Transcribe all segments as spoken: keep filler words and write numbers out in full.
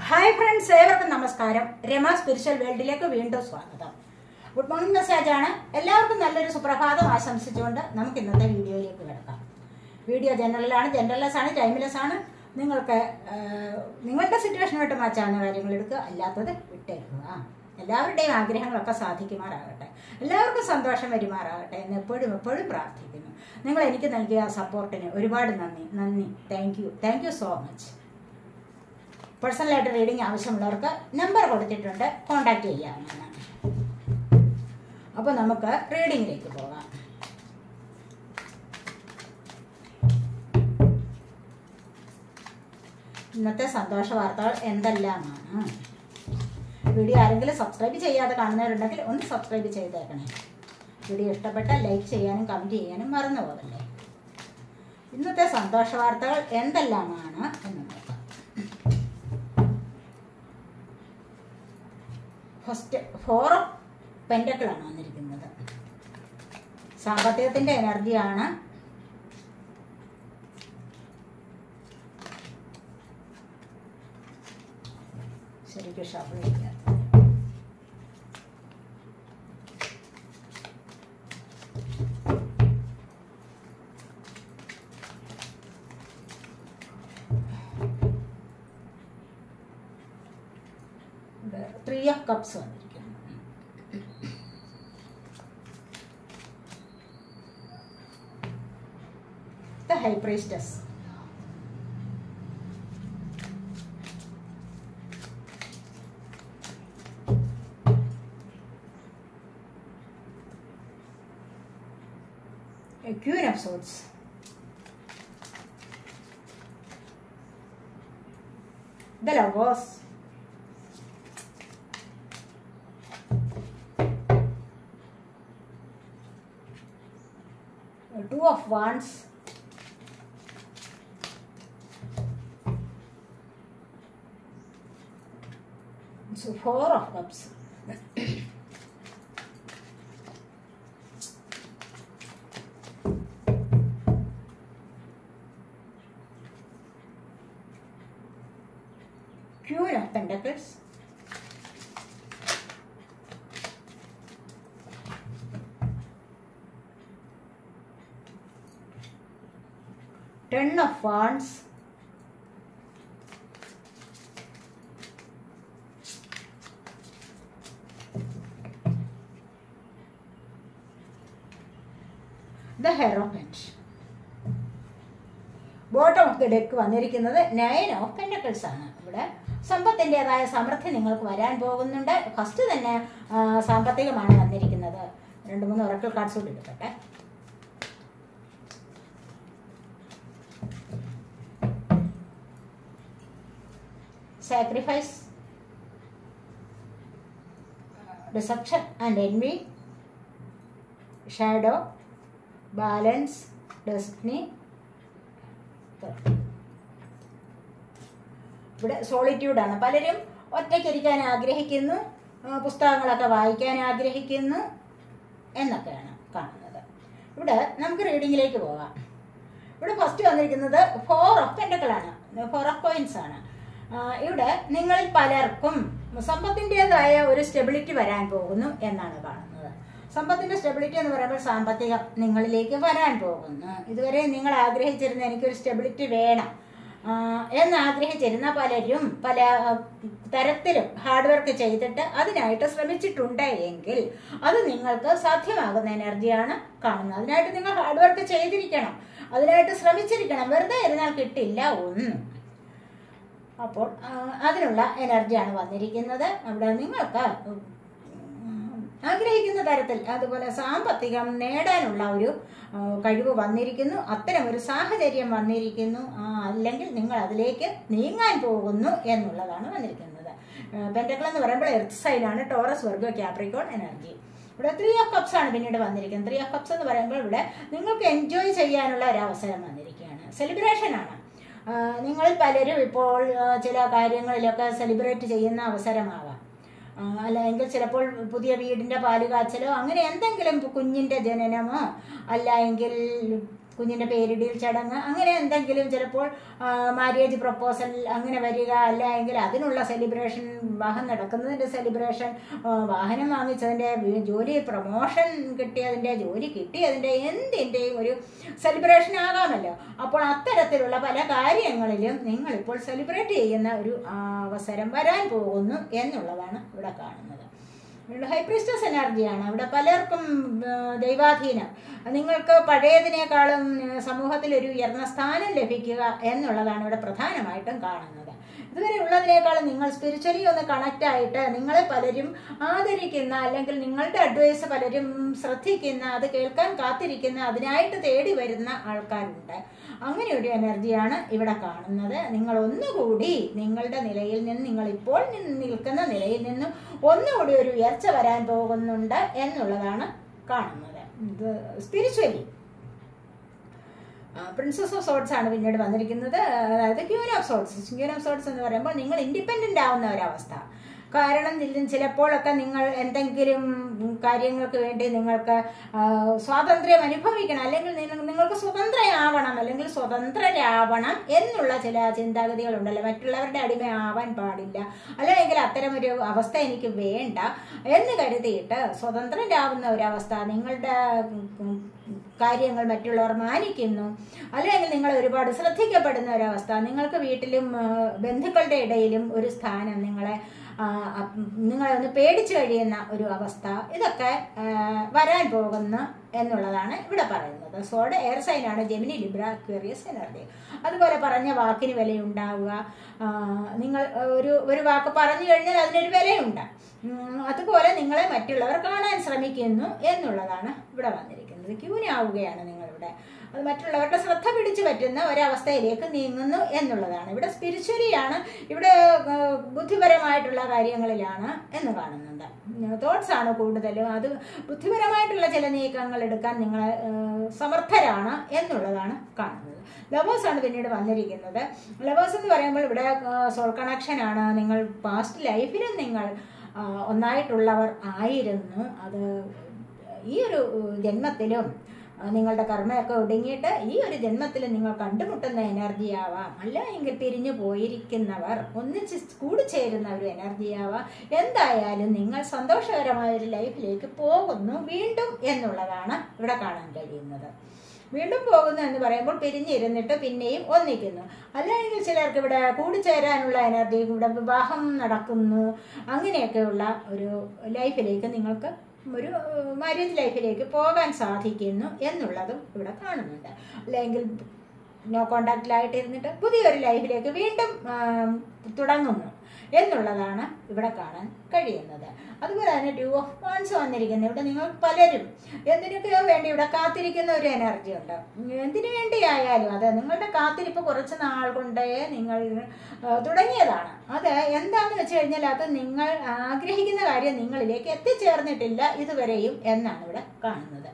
Hi friends, ഏവർക്കും നമസ്കാരം. Rama spiritual വേൾഡിലേക്ക് വീണ്ടും സ്വാഗതം. ഗുഡ് മോർണിംഗ് മെസ്സേജ് ആണ്. എല്ലാവർക്കും നല്ലൊരു സുപ്രഭാതം ആശംസിച്ചുകൊണ്ട് നമുക്ക് ഇന്നത്തെ വീഡിയോയിലേക്ക് കിടക്കാം. വീഡിയോ ജനറലാണ്, ജനറൽലെസ് ആണ്, ടൈംലെസ് ആണ്. നിങ്ങൾക്ക് നിങ്ങളുടെ സിറ്റുവേഷനുമായിട്ട് മാച്ചാവുന്ന കാര്യങ്ങൾ എടുക്കുക, അല്ലാത്തത് വിട്ടേക്കുക. എല്ലാവരുടെയും ആഗ്രഹങ്ങളൊക്കെ സാധിക്കുമാറാകട്ടെ, എല്ലാവർക്കും സന്തോഷം വരുമാറാകട്ടെ എന്ന് എപ്പോഴും എപ്പോഴും പ്രാർത്ഥിക്കുന്നു. നിങ്ങൾ എനിക്ക് നൽകിയ സപ്പോർട്ടിന് ഒരുപാട് നന്ദി നന്ദി thank you thank you so much. പേഴ്സണലായിട്ട് റീഡിംഗ് ആവശ്യമുള്ളവർക്ക് നമ്പർ കൊടുത്തിട്ടുണ്ട്, കോൺടാക്ട് ചെയ്യാവുന്നതാണ്. അപ്പോൾ നമുക്ക് റീഡിങ്ങിലേക്ക് പോകാം. ഇന്നത്തെ സന്തോഷ വാർത്തകൾ എന്തെല്ലാമാണ്? വീഡിയോ ആരെങ്കിലും സബ്സ്ക്രൈബ് ചെയ്യാതെ കാണുന്നവരുണ്ടെങ്കിൽ ഒന്ന് സബ്സ്ക്രൈബ് ചെയ്തേക്കണേ. വീഡിയോ ഇഷ്ടപ്പെട്ടാൽ ലൈക്ക് ചെയ്യാനും കമൻറ്റ് ചെയ്യാനും മറന്നു പോകല്ലേ. ഇന്നത്തെ സന്തോഷ വാർത്തകൾ എന്തെല്ലാമാണ് എന്ന് നോക്കാം. ഫസ്റ്റ് ഫോർ ഓഫ് പെൻറ്റക്കിളാണ് വന്നിരിക്കുന്നത്. സാമ്പത്തികത്തിന്റെ എനർജിയാണ്. ശരിക്കും ഷഫിൾ ചെയ്യുക. ത്രീ ഓഫ് കപ്സ് വന്നിരിക്കുന്നു. The high priestess. Queen of Swords. The Logos. Two of Wands. So Four of Cups. Queen of Pentacles. Ten of Wands. The Hierophant. Bottom of the deck വന്നിരിക്കുന്നത് nine of pentacles ആണ്. ഇവിടെ സമ്പത്തിൻ്റെതായ സമൃദ്ധി നിങ്ങൾക്ക് വരാൻ പോകുന്നുണ്ട്. First തന്നെ സാമ്പത്തികമാണ് വന്നിരിക്കുന്നത്. രണ്ട് മൂന്ന് ഒറക്കിൾ കാർഡ്സ് കൂടി എടുക്കട്ടെ. Sacrifice, deception and envy, shadow, balance, destiny. ഇവിടെ സോളിറ്റ്യൂഡാണ്. പലരും ഒറ്റയ്ക്കിരിക്കാൻ ആഗ്രഹിക്കുന്നു, പുസ്തകങ്ങളൊക്കെ വായിക്കാൻ ആഗ്രഹിക്കുന്നു എന്നൊക്കെയാണ് കാണുന്നത്. ഇവിടെ നമുക്ക് റീഡിങ്ങിലേക്ക് പോകാം. ഇവിടെ ഫസ്റ്റ് വന്നിരിക്കുന്നത് ഫോർ ഓഫ് പെൻറ്റക്കിളാണ്, ഫോർ ഓഫ് കോയിൻസ് ആണ്. ഇവിടെ നിങ്ങളിൽ പലർക്കും സമ്പത്തിൻ്റെതായ ഒരു സ്റ്റെബിലിറ്റി വരാൻ പോകുന്നു എന്നാണ് കാണുന്നത്. സമ്പത്തിന്റെ സ്റ്റെബിലിറ്റി എന്ന് പറയുമ്പോൾ സാമ്പത്തികം നിങ്ങളിലേക്ക് വരാൻ പോകുന്നു. ഇതുവരെ നിങ്ങൾ ആഗ്രഹിച്ചിരുന്ന എനിക്കൊരു സ്റ്റെബിലിറ്റി വേണം എന്ന് ആഗ്രഹിച്ചിരുന്ന പലരും പല തരത്തിലും ഹാർഡ് വർക്ക് ചെയ്തിട്ട് അതിനായിട്ട് ശ്രമിച്ചിട്ടുണ്ട് എങ്കിൽ അത് നിങ്ങൾക്ക് സാധ്യമാകുന്ന എനർജിയാണ് കാണുന്നത്. അതിനായിട്ട് നിങ്ങൾ ഹാർഡ് വർക്ക് ചെയ്തിരിക്കണം, അതിനായിട്ട് ശ്രമിച്ചിരിക്കണം. വെറുതെ ഇരുന്നാൽ കിട്ടില്ല ഒന്നും. അപ്പോൾ അതിനുള്ള എനർജിയാണ് വന്നിരിക്കുന്നത്. അവിടെ നിങ്ങൾക്ക് ആഗ്രഹിക്കുന്ന തരത്തിൽ അതുപോലെ സാമ്പത്തികം നേടാനുള്ള ഒരു കഴിവ് വന്നിരിക്കുന്നു. അത്തരം ഒരു സാഹചര്യം വന്നിരിക്കുന്നു, അല്ലെങ്കിൽ നിങ്ങൾ അതിലേക്ക് നീങ്ങാൻ പോകുന്നു എന്നുള്ളതാണ് വന്നിരിക്കുന്നത്. പെൻറ്റക്കിൾ എന്ന് പറയുമ്പോൾ എർത്ത് സൈഡാണ്, ടോറസ്, വെർഗോ, ക്യാപ്രിക്കോൺ എനർജി. ഇവിടെ ത്രീ ഓഫ് കപ്സ് ആണ് പിന്നീട് വന്നിരിക്കുന്നത്. ത്രീ ഓഫ് കപ്സ് എന്ന് പറയുമ്പോൾ ഇവിടെ നിങ്ങൾക്ക് എൻജോയ് ചെയ്യാനുള്ള ഒരു അവസരം വന്നിരിക്കുകയാണ്. സെലിബ്രേഷൻ ആണ്. നിങ്ങളിൽ പലരും ഇപ്പോൾ ചില കാര്യങ്ങളിലൊക്കെ സെലിബ്രേറ്റ് ചെയ്യുന്ന അവസരമാവാം. അല്ലെങ്കിൽ ചിലപ്പോൾ പുതിയ വീടിൻ്റെ പാലുകാച്ചലോ അങ്ങനെ എന്തെങ്കിലും കുഞ്ഞിൻ്റെ ജനനമോ അല്ല എങ്കിൽ കുഞ്ഞിൻ്റെ പേരിടൽ ചടങ്ങ്, അങ്ങനെ എന്തെങ്കിലും ചിലപ്പോൾ മാര്യേജ് പ്രപ്പോസൽ അങ്ങനെ വരിക, അല്ലെങ്കിൽ അതിനുള്ള സെലിബ്രേഷൻ, വിവാഹം നടക്കുന്നതിൻ്റെ സെലിബ്രേഷൻ, വാഹനം വാങ്ങിച്ചതിൻ്റെ, ജോലി പ്രൊമോഷൻ കിട്ടിയതിൻ്റെ, ജോലി കിട്ടിയതിൻ്റെ, എന്തിൻ്റെയും ഒരു സെലിബ്രേഷൻ ആകാമല്ലോ. അപ്പോൾ അത്തരത്തിലുള്ള പല കാര്യങ്ങളിലും നിങ്ങളിപ്പോൾ സെലിബ്രേറ്റ് ചെയ്യുന്ന ഒരു അവസരം വരാൻ പോകുന്നു എന്നുള്ളതാണ് ഇവിടെ കാണുന്നത്. ഹൈ പ്രീസ്റ്റസ് എനർജിയാണ് ഇവിടെ. പലർക്കും ദൈവാധീനം, നിങ്ങൾക്ക് പഴയതിനേക്കാളും സമൂഹത്തിൽ ഒരു ഉയർന്ന സ്ഥാനം ലഭിക്കുക എന്നുള്ളതാണ് ഇവിടെ പ്രധാനമായിട്ടും കാണുന്നത്. ഇതുവരെ ഉള്ളതിനേക്കാളും നിങ്ങൾ സ്പിരിച്വലി ഒന്ന് കണക്റ്റ് ആയിട്ട് നിങ്ങളെ പലരും ആദരിക്കുന്ന, അല്ലെങ്കിൽ നിങ്ങളുടെ അഡ്വൈസ് പലരും ശ്രദ്ധിക്കുന്ന, അത് കേൾക്കാൻ കാത്തിരിക്കുന്ന, അതിനായിട്ട് തേടി വരുന്ന ആൾക്കാരുണ്ട്. അങ്ങനെ ഒരു എനർജിയാണ് ഇവിടെ കാണുന്നത്. നിങ്ങൾ ഒന്നുകൂടി നിങ്ങളുടെ നിലയിൽ നിന്ന്, നിങ്ങൾ ഇപ്പോൾ നിൽക്കുന്ന നിലയിൽ നിന്നും ഒന്നുകൂടി ഒരു ഉയർച്ച വരാൻ പോകുന്നുണ്ട് എന്നുള്ളതാണ് കാണുന്നത്. ഇത് സ്പിരിച്വലി പ്രിൻസസ് ഓഫ് സോർട്സ് ആണ് പിന്നീട് വന്നിരിക്കുന്നത്. അതായത് queen of swords. Queen of swords എന്ന് പറയുമ്പോൾ നിങ്ങൾ ഇൻഡിപെൻഡൻ്റ് ആവുന്ന ഒരവസ്ഥ. കാരണം ചിലപ്പോഴൊക്കെ നിങ്ങൾ എന്തെങ്കിലും കാര്യങ്ങൾക്ക് വേണ്ടി നിങ്ങൾക്ക് സ്വാതന്ത്ര്യം അനുഭവിക്കണം, അല്ലെങ്കിൽ നിങ്ങൾക്ക് സ്വതന്ത്രയാവണം, അല്ലെങ്കിൽ സ്വതന്ത്രരാവണം എന്നുള്ള ചില ചിന്താഗതികളുണ്ടല്ലോ. മറ്റുള്ളവരുടെ അടിമയാവാൻ പാടില്ല, അല്ലെങ്കിൽ അത്തരമൊരു അവസ്ഥ എനിക്ക് വേണ്ട എന്ന് കരുതിയിട്ട് സ്വതന്ത്രരാവുന്ന ഒരവസ്ഥ, നിങ്ങളുടെ കാര്യങ്ങൾ മറ്റുള്ളവർ മാനിക്കുന്നു, അല്ലെങ്കിൽ നിങ്ങൾ ഒരുപാട് ശ്രദ്ധിക്കപ്പെടുന്ന ഒരവസ്ഥ, നിങ്ങൾക്ക് വീട്ടിലും ബന്ധുക്കളുടെ ഇടയിലും ഒരു സ്ഥാനം, നിങ്ങളെ നിങ്ങളെ ഒന്ന് പേടിച്ചു കഴിയുന്ന ഒരു അവസ്ഥ, ഇതൊക്കെ വരാൻ പോകുന്നു എന്നുള്ളതാണ് ഇവിടെ പറയുന്നത്. സോഡ് എയർ സൈനാണ്, ജെമിനി, ലിബ്ര, അക്വേറിയസ് എനർജി. അതുപോലെ പറഞ്ഞ വാക്കിന് വിലയുണ്ടാവുക. നിങ്ങൾ ഒരു ഒരു വാക്ക് പറഞ്ഞു കഴിഞ്ഞാൽ അതിനൊരു വിലയുണ്ട്. അതുപോലെ നിങ്ങളെ മറ്റുള്ളവർ കാണാൻ ശ്രമിക്കുന്നു എന്നുള്ളതാണ് ഇവിടെ വന്നിരിക്കുന്നത്. ക്യൂനാവുകയാണ് നിങ്ങളിവിടെ. അത് മറ്റുള്ളവരുടെ ശ്രദ്ധ പിടിച്ചു പറ്റുന്ന ഒരവസ്ഥയിലേക്ക് നീങ്ങുന്നു എന്നുള്ളതാണ്. ഇവിടെ സ്പിരിച്വലിയാണ്, ഇവിടെ ബുദ്ധിപരമായിട്ടുള്ള കാര്യങ്ങളിലാണ് എന്ന് കാണുന്നുണ്ട്. തോട്ട്സ് ആണ് കൂടുതലും. അത് ബുദ്ധിപരമായിട്ടുള്ള ചില നീക്കങ്ങൾ എടുക്കാൻ നിങ്ങൾ സമർത്ഥരാണ് എന്നുള്ളതാണ് കാണുന്നത്. ലവേഴ്സ് ആണ് പിന്നീട് വന്നിരിക്കുന്നത്. ലവേഴ്സ് എന്ന് പറയുമ്പോൾ ഇവിടെ സോൾ കണക്ഷൻ ആണ്. നിങ്ങൾ പാസ്റ്റ് ലൈഫിലും നിങ്ങൾ ഒന്നായിട്ടുള്ളവർ ആയിരുന്നു. അത് ഈ ഒരു ജന്മത്തിലും നിങ്ങളുടെ കർമ്മയൊക്കെ ഒടുങ്ങിയിട്ട് ഈ ഒരു ജന്മത്തിൽ നിങ്ങൾ കണ്ടുമുട്ടുന്ന എനർജി ആവാം, അല്ല എങ്കിൽ പിരിഞ്ഞു പോയിരിക്കുന്നവർ ഒന്നിച്ച് കൂടിച്ചേരുന്ന ഒരു എനർജി ആവാം. എന്തായാലും നിങ്ങൾ സന്തോഷകരമായ ഒരു ലൈഫിലേക്ക് പോകുന്നു വീണ്ടും എന്നുള്ളതാണ് ഇവിടെ കാണാൻ കഴിയുന്നത്. വീണ്ടും പോകുന്നു എന്ന് പറയുമ്പോൾ പിരിഞ്ഞിരുന്നിട്ട് പിന്നെയും ഒന്നിക്കുന്നു. അല്ലെങ്കിൽ ചിലർക്ക് ഇവിടെ കൂടിച്ചേരാനുള്ള എനർജി, ഇവിടെ വിവാഹം നടക്കുന്നു, അങ്ങനെയൊക്കെയുള്ള ഒരു ലൈഫിലേക്ക് നിങ്ങൾക്ക് ഒരു മാരേജ് ലൈഫിലേക്ക് പോകാൻ സാധിക്കുന്നു എന്നുള്ളതും ഇവിടെ കാണുന്നുണ്ട്. അല്ലെങ്കിൽ നോ കോണ്ടാക്റ്റിലായിട്ടിരുന്നിട്ട് പുതിയൊരു ലൈഫിലേക്ക് വീണ്ടും തുടങ്ങുന്നു എന്നുള്ളതാണ് ഇവിടെ കാണാൻ കഴിയുന്നത്. അതുപോലെ തന്നെ ടു ഓഫ് വാൻസ് വന്നിരിക്കുന്നത്. ഇവിടെ നിങ്ങൾ പലരും എന്തിനൊക്കെയോ വേണ്ടി ഇവിടെ കാത്തിരിക്കുന്ന ഒരു എനർജി ഉണ്ട്. എന്തിനു വേണ്ടിയായാലും അത് നിങ്ങളുടെ കാത്തിരിപ്പ് കുറച്ച് നാൾ കൊണ്ടേ നിങ്ങൾ തുടങ്ങിയതാണ്. അത് എന്താണെന്ന് വെച്ച് കഴിഞ്ഞാൽ അത് നിങ്ങൾ ആഗ്രഹിക്കുന്ന കാര്യം നിങ്ങളിലേക്ക് എത്തിച്ചേർന്നിട്ടില്ല ഇതുവരെയും എന്നാണ് ഇവിടെ കാണുന്നത്.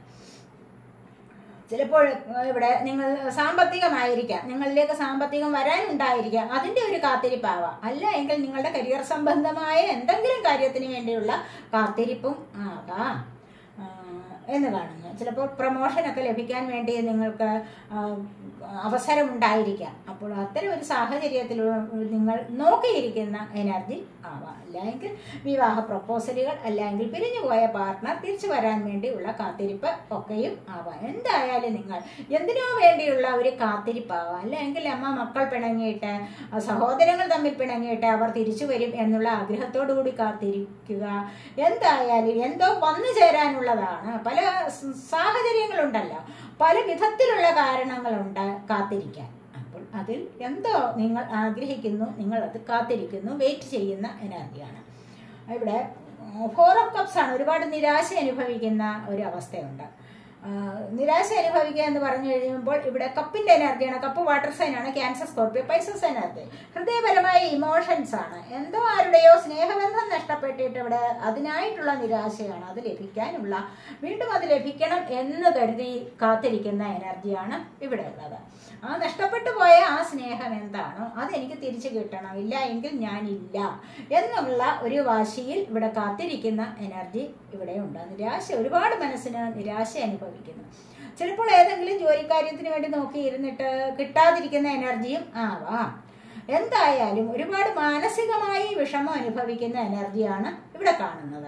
ചിലപ്പോൾ ഇവിടെ നിങ്ങൾ സാമ്പത്തികമായിരിക്കാം, നിങ്ങളിലേക്ക് സാമ്പത്തികം വരാനുണ്ടായിരിക്കാം, അതിൻ്റെ ഒരു കാത്തിരിപ്പാവാം. അല്ല എങ്കിൽ നിങ്ങളുടെ കരിയർ സംബന്ധമായ എന്തെങ്കിലും കാര്യത്തിന് വേണ്ടിയുള്ള കാത്തിരിപ്പും ആകാം എന്ന് കാണുന്നു. ചിലപ്പോൾ പ്രൊമോഷനൊക്കെ ലഭിക്കാൻ വേണ്ടി നിങ്ങൾക്ക് അവസരമുണ്ടായിരിക്കാം. അപ്പോൾ അത്തരം ഒരു സാഹചര്യത്തിൽ നിങ്ങൾ നോക്കിയിരിക്കുന്ന എനർജി ആവാം. അല്ലെങ്കിൽ വിവാഹ പ്രപ്പോസലുകൾ, അല്ലെങ്കിൽ പിരിഞ്ഞുപോയ പാർട്ട്ണർ തിരിച്ചു വരാൻ വേണ്ടിയുള്ള കാത്തിരിപ്പ് ഒക്കെയും ആവാം. എന്തായാലും നിങ്ങൾ എന്തിനോ വേണ്ടിയുള്ള ഒരു കാത്തിരിപ്പാവാം. അല്ലെങ്കിൽ അമ്മ മക്കൾ പിണങ്ങിയിട്ട്, സഹോദരങ്ങൾ തമ്മിൽ പിണങ്ങിയിട്ട് അവർ തിരിച്ചു വരും എന്നുള്ള ആഗ്രഹത്തോടു കൂടി കാത്തിരിക്കുക. എന്തായാലും എന്തോ വന്നു ചേരാനുള്ളതാണ്. പല സാഹചര്യങ്ങളുണ്ടല്ലോ, പല വിധത്തിലുള്ള കാരണങ്ങളുണ്ട് കാത്തിരിക്കാൻ. അപ്പോൾ അതിൽ എന്തോ നിങ്ങൾ ആഗ്രഹിക്കുന്നു, നിങ്ങൾ അത് കാത്തിരിക്കുന്നു, വെയിറ്റ് ചെയ്യുന്ന എനർജിയാണ്. ഇവിടെ ഫോർ ഓഫ് കപ്സ് ആണ്. ഒരുപാട് നിരാശ അനുഭവിക്കുന്ന ഒരു അവസ്ഥയുണ്ട്. നിരാശ അനുഭവിക്കുക എന്ന് പറഞ്ഞു കഴിയുമ്പോൾ ഇവിടെ കപ്പിന്റെ എനർജിയാണ്. കപ്പ് വാട്ടർ സൈനാണ്. Cancer, Scorpio, Pisces energy. ഹൃദയപരമായ ഇമോഷൻസ് ആണ്. എന്തോ ആരുടെയോ സ്നേഹബന്ധം നഷ്ടപ്പെട്ടിട്ട് ഇവിടെ അതിനായിട്ടുള്ള നിരാശയാണ്. അത് ലഭിക്കാനുള്ള, വീണ്ടും അത് ലഭിക്കണം എന്ന് കരുതി കാത്തിരിക്കുന്ന എനർജിയാണ് ഇവിടെ ഉള്ളത്. ആ നഷ്ടപ്പെട്ടു പോയ ആ സ്നേഹം എന്താണോ അതെനിക്ക് തിരിച്ചു കിട്ടണം, ഇല്ല എങ്കിൽ ഞാനില്ല എന്നുള്ള ഒരു വാശിയിൽ ഇവിടെ കാത്തിരിക്കുന്ന എനർജി ഇവിടെ ഉണ്ട്. നിരാശ, ഒരുപാട് മനസ്സിന് നിരാശ അനുഭവിക്കുന്നു. ചിലപ്പോൾ ഏതെങ്കിലും ജോലിക്കാര്യത്തിന് വേണ്ടി നോക്കി ഇരുന്നിട്ട് കിട്ടാതിരിക്കുന്ന എനർജിയും ആവാം. എന്തായാലും ഒരുപാട് മാനസികമായി വിഷമം അനുഭവിക്കുന്ന എനർജിയാണ് ഇവിടെ കാണുന്നത്.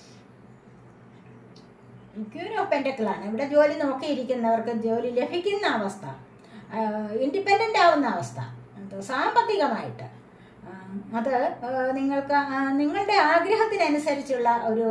ക്വീൻ ഓഫ് പെന്റക്കിളാണ് ഇവിടെ ജോലി നോക്കിയിരിക്കുന്നവർക്ക് ജോലി ലഭിക്കുന്ന അവസ്ഥ, ഇൻഡിപെൻഡൻ്റ് ആവുന്ന അവസ്ഥ, സാമ്പത്തികമായിട്ട് അത് നിങ്ങൾക്ക് നിങ്ങളുടെ ആഗ്രഹത്തിനനുസരിച്ചുള്ള ഒരു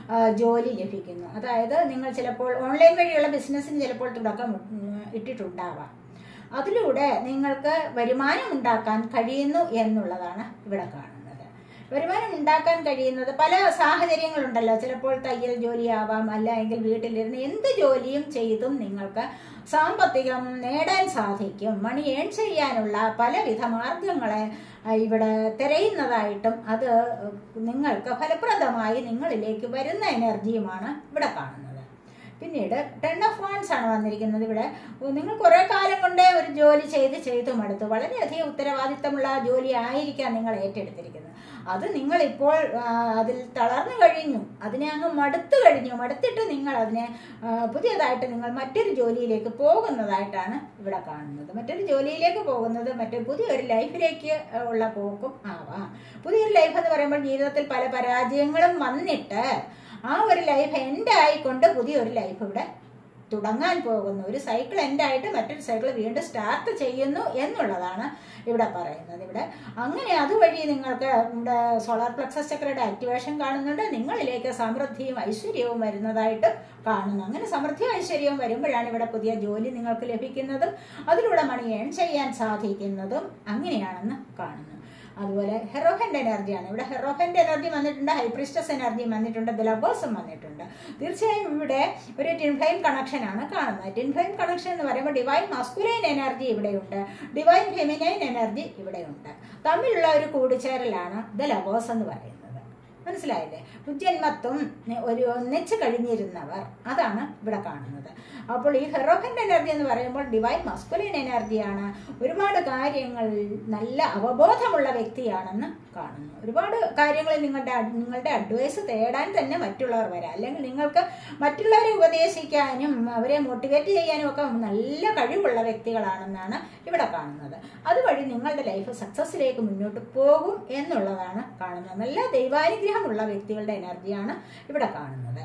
ജോലി ലഭിക്കുന്നു. അതായത് നിങ്ങൾ ചിലപ്പോൾ ഓൺലൈൻ വഴിയുള്ള ബിസിനസ്സിന് ചിലപ്പോൾ തുടക്കം ഇട്ടിട്ടുണ്ടാവാം. അതിലൂടെ നിങ്ങൾക്ക് വരുമാനം ഉണ്ടാക്കാൻ കഴിയുന്നു എന്നുള്ളതാണ് ഇവിടെ കാണുന്നത്. വരുമാനം ഉണ്ടാക്കാൻ കഴിയുന്നത് പല സാഹചര്യങ്ങളുണ്ടല്ലോ. ചിലപ്പോൾ തയ്യൽ ജോലിയാവാം, അല്ലെങ്കിൽ വീട്ടിലിരുന്ന് എന്ത് ജോലിയും ചെയ്തും നിങ്ങൾക്ക് സാമ്പത്തികം നേടാൻ സാധിക്കും. മണി ഏൺ ചെയ്യാനുള്ള പലവിധ മാർഗങ്ങളെ ഇവിടെ തിരയുന്നതായിട്ടും അത് നിങ്ങൾക്ക് ഫലപ്രദമായി നിങ്ങളിലേക്ക് വരുന്ന എനർജിയുമാണ് ഇവിടെ കാണുന്നത്. പിന്നീട് ടെൻ ഓഫ് വാൻഡ്സ് ആണ് വന്നിരിക്കുന്നത്. ഇവിടെ നിങ്ങൾ കുറെ കാലം കൊണ്ടേ ഒരു ജോലി ചെയ്ത് ചെയ്ത് മടുത്തു. വളരെയധികം ഉത്തരവാദിത്തമുള്ള ജോലി ആയിരിക്കാം നിങ്ങൾ ഏറ്റെടുത്തിരിക്കുന്നത്. അത് നിങ്ങളിപ്പോൾ അതിൽ തളർന്നു കഴിഞ്ഞു, അതിനെ അങ്ങ് മടുത്തു കഴിഞ്ഞു. മടുത്തിട്ട് നിങ്ങൾ അതിനെ പുതിയതായിട്ട് നിങ്ങൾ മറ്റൊരു ജോലിയിലേക്ക് പോകുന്നതായിട്ടാണ് ഇവിടെ കാണുന്നത്. മറ്റൊരു ജോലിയിലേക്ക് പോകുന്നത് മറ്റൊരു പുതിയൊരു ലൈഫിലേക്ക് ഉള്ള പോക്കും ആവാം. പുതിയൊരു ലൈഫ് എന്ന് പറയുമ്പോൾ ജീവിതത്തിൽ പല പരാജയങ്ങളും വന്നിട്ട് ആ ഒരു ലൈഫ് എൻഡ് ആയിക്കൊണ്ട് പുതിയൊരു ലൈഫ് ഇവിടെ തുടങ്ങാൻ പോകുന്നു. ഒരു സൈക്കിൾ എൻഡ് ആയിട്ട് മറ്റൊരു സൈക്കിൾ വീണ്ടും സ്റ്റാർട്ട് ചെയ്യുന്നു എന്നുള്ളതാണ് ഇവിടെ പറയുന്നത്. ഇവിടെ അങ്ങനെ അതുവഴി നിങ്ങൾക്ക് ഇവിടെ സോളാർ പ്ലക്സസ് ചക്രയുടെ ആക്ടിവേഷൻ കാണുന്നുണ്ട്. നിങ്ങളിലേക്ക് സമൃദ്ധിയും ഐശ്വര്യവും വരുന്നതായിട്ട് കാണുന്നു. അങ്ങനെ സമൃദ്ധിയും ഐശ്വര്യവും വരുമ്പോഴാണ് ഇവിടെ പുതിയ ജോലി നിങ്ങൾക്ക് ലഭിക്കുന്നതും അതിലൂടെ മണി ഏൺ ചെയ്യാൻ സാധിക്കുന്നതും അങ്ങനെയാണെന്ന് കാണുന്നു. അതുപോലെ ഹെറോഫൻ്റെ എനർജിയാണ് ഇവിടെ. ഹെറോഫൻ്റെ എനർജി വന്നിട്ടുണ്ട്, ഹൈപ്രിസ്റ്റസ് എനർജി വന്നിട്ടുണ്ട്, ദ ലവേഴ്സും വന്നിട്ടുണ്ട്. തീർച്ചയായും ഇവിടെ ഒരു ടിൻ ഫ്ലെയിം കണക്ഷൻ ആണ് കാണുന്നത്. ടിൻ ഫ്ലെയിം കണക്ഷൻ എന്ന് പറയുമ്പോൾ ഡിവൈൻ മാസ്കുലൈൻ എനർജി ഇവിടെയുണ്ട്, ഡിവൈൻ ഫെമിനൈൻ എനർജി ഇവിടെയുണ്ട്. തമ്മിലുള്ള ഒരു കൂടിച്ചേരലാണ് ദ ലവേഴ്സ് എന്ന് പറയുന്നത്. മനസ്സിലായില്ലേ? ജന്മത്വം ഒരു ഒന്നിച്ച് കഴിഞ്ഞിരുന്നവർ, അതാണ് ഇവിടെ കാണുന്നത്. അപ്പോൾ ഈ ഹെറോഫൻ്റെ എനർജി എന്ന് പറയുമ്പോൾ ഡിവൈൻ മസ്കുലിൻ എനർജിയാണ്. ഒരുപാട് കാര്യങ്ങൾ നല്ല അവബോധമുള്ള വ്യക്തിയാണെന്ന് കാണുന്നു. ഒരുപാട് കാര്യങ്ങളിൽ നിങ്ങളുടെ നിങ്ങളുടെ അഡ്വൈസ് തേടാൻ തന്നെ മറ്റുള്ളവർ വരാം, അല്ലെങ്കിൽ നിങ്ങൾക്ക് മറ്റുള്ളവരെ ഉപദേശിക്കാനും അവരെ മോട്ടിവേറ്റ് ചെയ്യാനും ഒക്കെ നല്ല കഴിവുള്ള വ്യക്തികളാണെന്നാണ് ഇവിടെ കാണുന്നത്. അതുവഴി നിങ്ങളുടെ ലൈഫ് സക്സസ്സിലേക്ക് മുന്നോട്ട് പോകും എന്നുള്ളതാണ് കാണുന്നത്. നല്ല ദൈവാനുഗ്രഹമുള്ള വ്യക്തികളുടെ എനർജിയാണ് ഇവിടെ കാണുന്നത്.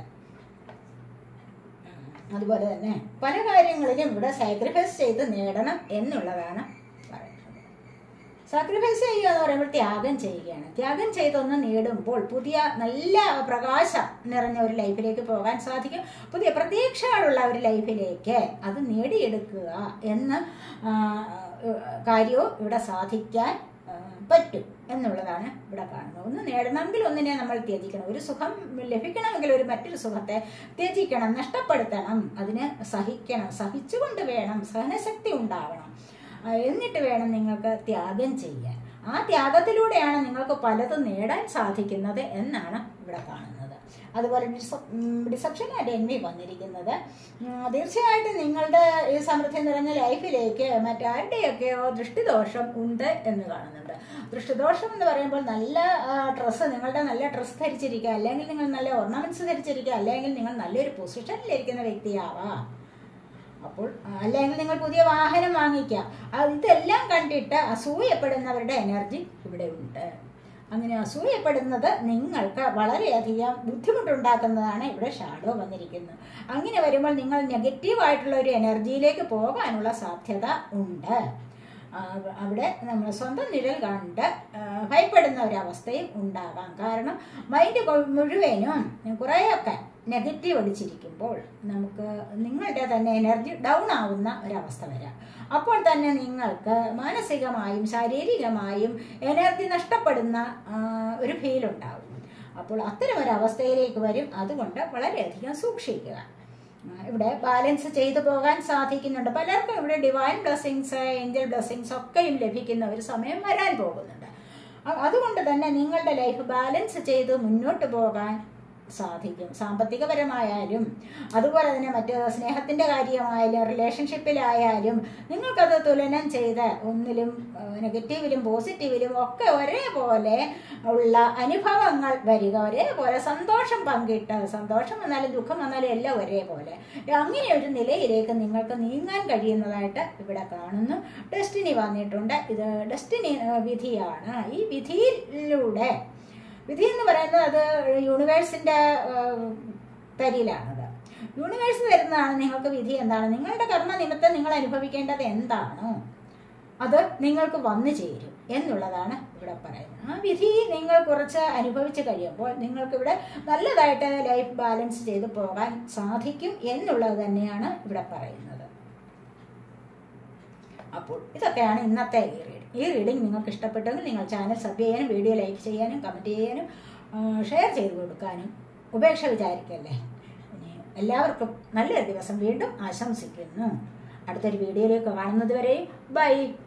അതുപോലെ തന്നെ പല കാര്യങ്ങളിലും ഇവിടെ സാക്രിഫൈസ് ചെയ്ത് നേടണം എന്നുള്ളതാണ് പറയുന്നത്. സാക്രിഫൈസ് ചെയ്യുക എന്ന് പറയുമ്പോൾ ത്യാഗം ചെയ്യുകയാണ്. ത്യാഗം ചെയ്തൊന്ന് നേടുമ്പോൾ പുതിയ നല്ല പ്രകാശം നിറഞ്ഞ ഒരു ലൈഫിലേക്ക് പോകാൻ സാധിക്കും. പുതിയ പ്രതീക്ഷകളുള്ള ഒരു ലൈഫിലേക്ക് അത് നേടിയെടുക്കുക എന്ന കാര്യവും ഇവിടെ സാധിക്കാൻ പറ്റും എന്നുള്ളതാണ് ഇവിടെ കാണുന്നത്. ഒന്ന് നേടണമെങ്കിൽ ഒന്നിനെ നമ്മൾ ത്യജിക്കണം. ഒരു സുഖം ലഭിക്കണമെങ്കിൽ ഒരു മറ്റൊരു സുഖത്തെ ത്യജിക്കണം, നഷ്ടപ്പെടുത്തണം, അതിന് സഹിക്കണം. സഹിച്ചുകൊണ്ട് വേണം, സഹനശക്തി ഉണ്ടാവണം. എന്നിട്ട് വേണം നിങ്ങൾക്ക് ത്യാഗം ചെയ്യാൻ. ആ ത്യാഗത്തിലൂടെയാണ് നിങ്ങൾക്ക് പലതും നേടാൻ സാധിക്കുന്നത് എന്നാണ് ഇവിടെ കാണുന്നത്. അതുപോലെ ഡിസപ്ഷൻ ആൻഡ് എൻവി വന്നിരിക്കുന്നത് തീർച്ചയായിട്ടും നിങ്ങളുടെ ഈ സമൃദ്ധി നിറഞ്ഞ ലൈഫിലേക്ക് മറ്റാരുടെയൊക്കെയോ ദൃഷ്ടിദോഷം ഉണ്ട് എന്ന് കാണുന്നുണ്ട്. ദൃഷ്ടിദോഷം എന്ന് പറയുമ്പോൾ നല്ല ഡ്രസ്സ്, നിങ്ങളുടെ നല്ല ഡ്രസ്സ് ധരിച്ചിരിക്കുക, അല്ലെങ്കിൽ നിങ്ങൾ നല്ല ഓർണമെന്റ്സ് ധരിച്ചിരിക്കുക, അല്ലെങ്കിൽ നിങ്ങൾ നല്ലൊരു പൊസിഷനിലിരിക്കുന്ന വ്യക്തിയാവാം. അപ്പോൾ അല്ലെങ്കിൽ നിങ്ങൾ പുതിയ വാഹനം വാങ്ങിക്കുക. ഇതെല്ലാം കണ്ടിട്ട് അസൂയപ്പെടുന്നവരുടെ എനർജി ഇവിടെ ഉണ്ട്. അങ്ങനെ അസൂയപ്പെടുന്നത് നിങ്ങൾക്ക് വളരെയധികം ബുദ്ധിമുട്ടുണ്ടാക്കുന്നതാണ് ഇവിടെ ഷാഡോ വന്നിരിക്കുന്നത്. അങ്ങനെ വരുമ്പോൾ നിങ്ങൾ നെഗറ്റീവായിട്ടുള്ള ഒരു എനർജിയിലേക്ക് പോകാനുള്ള സാധ്യത ഉണ്ട്. അവിടെ നമ്മൾ സ്വന്തം നിഴൽ കണ്ട് ഭയപ്പെടുന്ന ഒരവസ്ഥയും ഉണ്ടാകാം. കാരണം മൈൻഡ് മുഴുവനും കുറേയൊക്കെ നെഗറ്റീവ് അടിച്ചിരിക്കുമ്പോൾ നമുക്ക് നിങ്ങളുടെ തന്നെ എനർജി ഡൗൺ ആവുന്ന ഒരവസ്ഥ വരാം. അപ്പോൾ തന്നെ നിങ്ങൾക്ക് മാനസികമായും ശാരീരികമായും എനർജി നഷ്ടപ്പെടുന്ന ഒരു ഫീൽ ഉണ്ടാവും. അപ്പോൾ അത്തരം ഒരവസ്ഥയിലേക്ക് വരും. അതുകൊണ്ട് വളരെയധികം സൂക്ഷിക്കുക. ഇവിടെ ബാലൻസ് ചെയ്തു പോകാൻ സാധിക്കുന്നുണ്ട്. പലർക്കും ഇവിടെ ഡിവൈൻ ബ്ലെസ്സിങ്സ്, ഏഞ്ചൽ ബ്ലെസ്സിങ്സ് ഒക്കെയും ലഭിക്കുന്ന ഒരു സമയം വരാൻ പോകുന്നുണ്ട്. അതുകൊണ്ട് തന്നെ നിങ്ങളുടെ ലൈഫ് ബാലൻസ് ചെയ്ത് മുന്നോട്ട് പോകാൻ സാധിക്കും. സാമ്പത്തികപരമായാലും അതുപോലെ തന്നെ മറ്റ് സ്നേഹത്തിൻ്റെ കാര്യമായാലും റിലേഷൻഷിപ്പിലായാലും നിങ്ങൾക്കത് തുലനം ചെയ്ത് ഒന്നിലും നെഗറ്റീവിലും പോസിറ്റീവിലും ഒക്കെ ഒരേപോലെ ഉള്ള അനുഭവങ്ങൾ വരിക, ഒരേപോലെ സന്തോഷം പങ്കിട്ട്, സന്തോഷം വന്നാലും ദുഃഖം വന്നാലും എല്ലാം ഒരേപോലെ അങ്ങനെ ഒരു നിലയിലേക്ക് നിങ്ങൾക്ക് നീങ്ങാൻ കഴിയുന്നതായിട്ട് ഇവിടെ കാണുന്നു. ഡെസ്റ്റിനി വന്നിട്ടുണ്ട്. ഇത് ഡെസ്റ്റിനി വിധിയാണ്. ഈ വിധിയിലൂടെ, വിധി എന്ന് പറയുന്നത് അത് യൂണിവേഴ്സിൻ്റെ പരിയിലാണത്. യൂണിവേഴ്സ് തരുന്നതാണ് നിങ്ങൾക്ക് വിധി. എന്താണ് നിങ്ങളുടെ കർമ്മ നിമിത്തം നിങ്ങൾ അനുഭവിക്കേണ്ടത് എന്താണോ അത് നിങ്ങൾക്ക് വന്നു ചേരും എന്നുള്ളതാണ് ഇവിടെ പറയുന്നത്. ആ വിധി നിങ്ങൾ കുറച്ച് അനുഭവിച്ച് കഴിയുമ്പോൾ നിങ്ങൾക്കിവിടെ നല്ലതായിട്ട് ലൈഫ് ബാലൻസ് ചെയ്ത് പോകാൻ സാധിക്കും എന്നുള്ളത് തന്നെയാണ് ഇവിടെ പറയുന്നത്. അപ്പോൾ ഇതൊക്കെയാണ് ഇന്നത്തെ ഈ റീഡിംഗ്. ഈ റീഡിംഗ് നിങ്ങൾക്ക് ഇഷ്ടപ്പെട്ടെങ്കിൽ നിങ്ങൾ ചാനൽ സബ് ചെയ്യാനും വീഡിയോ ലൈക്ക് ചെയ്യാനും കമൻറ്റ് ചെയ്യാനും ഷെയർ ചെയ്ത് കൊടുക്കാനും ഉപേക്ഷ വിചാരിക്കല്ലേ. ഇനി എല്ലാവർക്കും നല്ലൊരു ദിവസം വീണ്ടും ആശംസിക്കുന്നു. അടുത്തൊരു വീഡിയോയിലേക്ക് കാണുന്നത് വരെയും ബൈ.